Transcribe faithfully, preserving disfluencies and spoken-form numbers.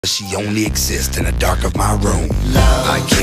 She only exists in the dark of my room. Love. I can't